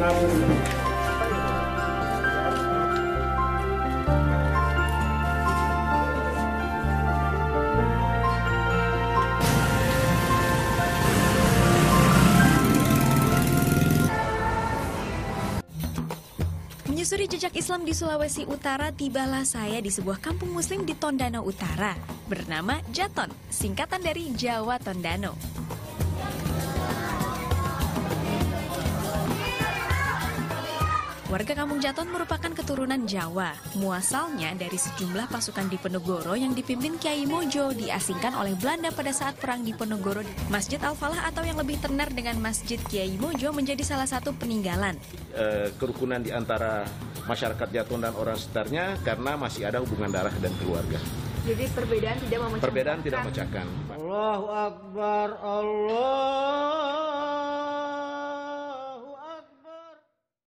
Menyusuri jejak Islam di Sulawesi Utara, tibalah saya di sebuah kampung muslim di Tondano Utara bernama Jaton, singkatan dari Jawa Tondano. Warga kampung Jaton merupakan keturunan Jawa. Muasalnya dari sejumlah pasukan Diponegoro yang dipimpin Kiai Mojo diasingkan oleh Belanda pada saat Perang Diponegoro. Masjid Al-Falah atau yang lebih tenar dengan Masjid Kiai Mojo menjadi salah satu peninggalan. Kerukunan di antara masyarakat Jaton dan orang sekitarnya karena masih ada hubungan darah dan keluarga. Jadi perbedaan tidak memecahkan. Perbedaan tidak memecahkan. Allahu Akbar, Allah.